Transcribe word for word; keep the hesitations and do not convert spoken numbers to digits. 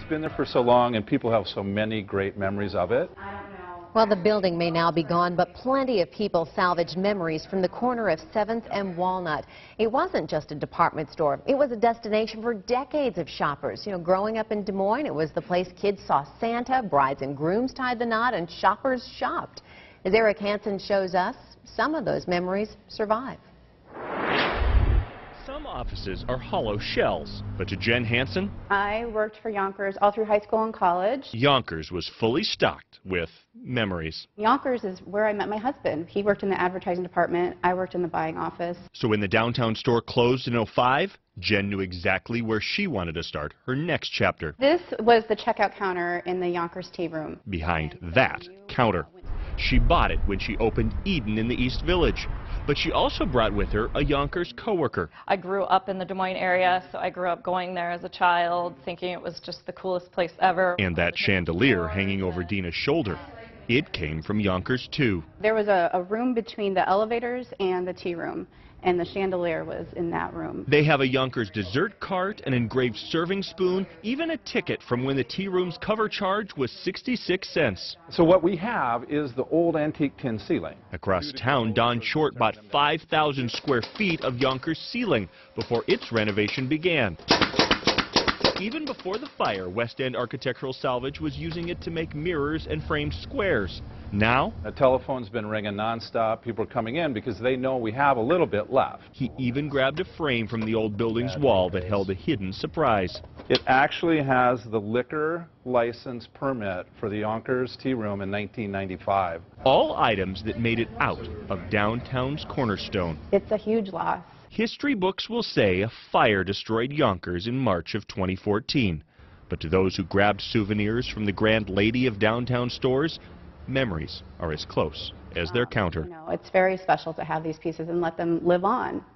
been there for so long and people have so many great memories of it. Well, the building may now be gone, but plenty of people salvaged memories from the corner of seventh and Walnut. It wasn't just a department store. It was a destination for decades of shoppers. You know, growing up in Des Moines, it was the place kids saw Santa, brides and grooms tied the knot, and shoppers shopped. As Eric Hansen shows us, some of those memories survive. Some offices are hollow shells, but to Jen Hansen, I worked for Younkers all through high school and college. Younkers was fully stocked with memories. Younkers is where I met my husband. He worked in the advertising department. I worked in the buying office. So when the downtown store closed in oh five, Jen knew exactly where she wanted to start her next chapter. This was the checkout counter in the Younkers tea room. Behind that counter. She bought it when she opened Eden in the East Village. But she also brought with her a Younkers coworker. I grew up in the Des Moines area, so I grew up going there as a child, thinking it was just the coolest place ever. And that chandelier hanging over Dina's shoulder, it came from Younkers too. There was a, a room between the elevators and the tea room, and the chandelier was in that room. They have a Younkers dessert cart, an engraved serving spoon, even a ticket from when the tea room's cover charge was sixty-six cents. So what we have is the old antique tin ceiling. Across town, Don Short bought five thousand square feet of Younkers ceiling before its renovation began. Even before the fire, West End Architectural Salvage was using it to make mirrors and framed squares. Now, the telephone's been ringing nonstop. People are coming in because they know we have a little bit left. He even grabbed a frame from the old building's wall that held a hidden surprise. It actually has the liquor license permit for the Younkers Tea Room in nineteen ninety-five. All items that made it out of downtown's cornerstone. It's a huge loss. History books will say a fire destroyed Younkers in March of twenty fourteen. But to those who grabbed souvenirs from the grand lady of downtown stores, memories are as close as their counter. You know, it's very special to have these pieces and let them live on.